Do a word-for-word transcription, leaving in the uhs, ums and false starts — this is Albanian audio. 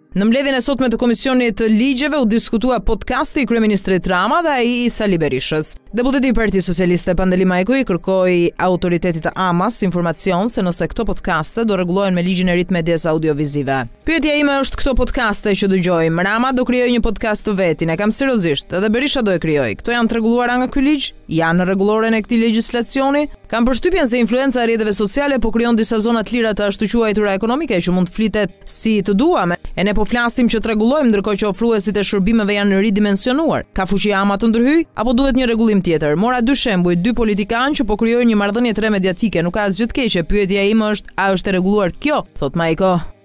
Në mbledhjen e sotme të Komisionit të Ligjeve u diskutua podcasti i kryeministrit Rama dhe ai i Sali Berishës. Deputeti i Partisë Socialiste Pandeli Majku i kërkoi autoritetit të Amas informacion se nëse këto podcaste do rregullohen me ligjin e ri të medias audiovizive. Pyetja ime është, këto podcaste që dëgjojmë, Rama do krijojë një podcast të vetin, e kam seriozisht, edhe Berisha do e krijojë. Këto janë të rregulluara nga ky ligj? Janë në rregulloren e këtij legjislacioni? Kam përshtypjen se influenca e rrjeteve sociale po krijon disa zona të lira të ashtu quajtura ekonomike që mund të flitet si të duam. E ne po flasim që të rregullojmë ndërkohë që ofruesit e shërbimeve janë ridimensionuar. Ka fuqi Ama të ndërhyj apo duhet një rregullim tjetër? Mora dy shembuj, dy politikanë që po krijojnë një marrëdhënie tre mediatike. Nuk ka asgjë të keqe. Pyetja ime është, a është e rregulluar kjo? Thot Majko.